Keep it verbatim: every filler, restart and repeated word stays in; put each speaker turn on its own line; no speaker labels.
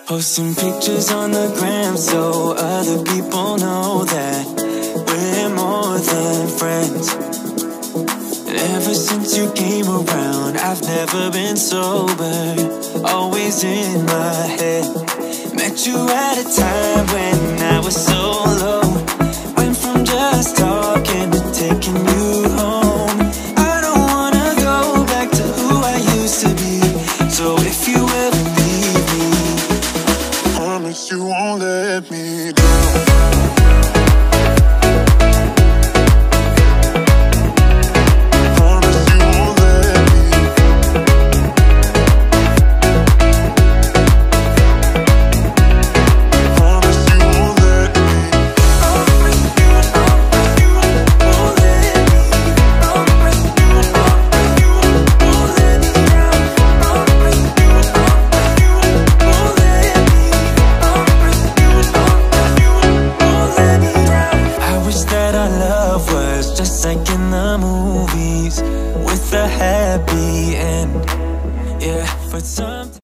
Posting pictures on the gram so other people know that we're more than friends. Ever since you came around, I've never been sober, always in my head. Met you at a time when I was so low, went from just talking to taking you home. I don't wanna go back to who I used to be, so if you ever leave me, promise you won't let me down. Just like in the movies, with a happy end. Yeah, but some